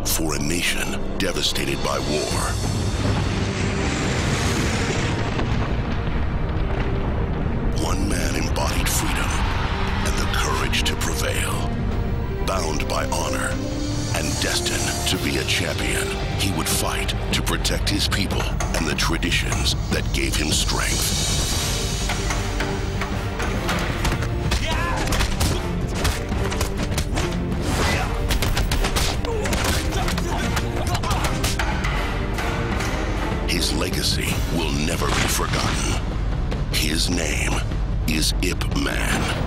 for a nation devastated by war. One man embodied freedom and the courage to prevail. Bound by honor and destined to be a champion, he would fight to protect his people and the traditions that gave him strength. His legacy will never be forgotten. His name is Yip Man.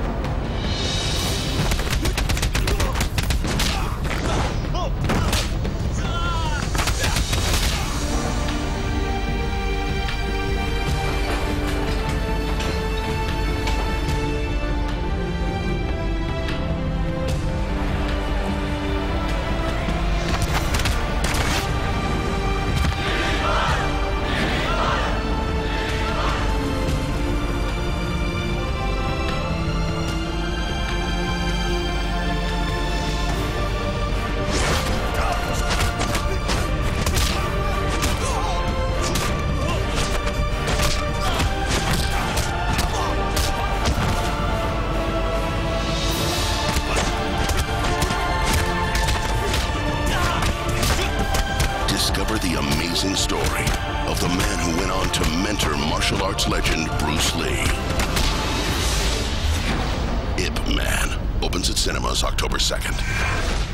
Discover the amazing story of the man who went on to mentor martial arts legend Bruce Lee. Yip Man opens at cinemas October 2nd.